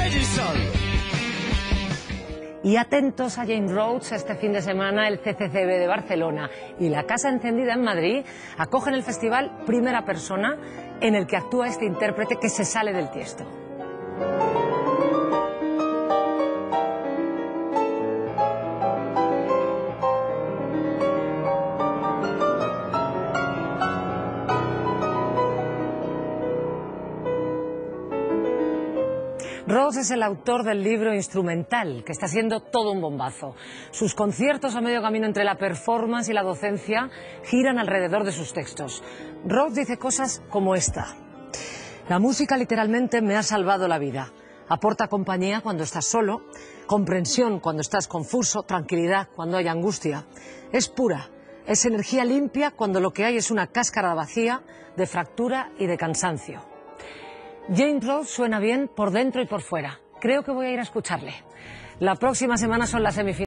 Edison. Y atentos a James Rhodes, este fin de semana el CCCB de Barcelona y la Casa Encendida en Madrid acogen el festival Primera Persona, en el que actúa este intérprete que se sale del tiesto. Rhodes es el autor del libro Instrumental, que está siendo todo un bombazo. Sus conciertos a medio camino entre la performance y la docencia giran alrededor de sus textos. Rhodes dice cosas como esta: la música literalmente me ha salvado la vida. Aporta compañía cuando estás solo, comprensión cuando estás confuso, tranquilidad cuando hay angustia. Es pura, es energía limpia cuando lo que hay es una cáscara vacía de fractura y de cansancio. James Rhodes suena bien por dentro y por fuera. Creo que voy a ir a escucharle. La próxima semana son las semifinales.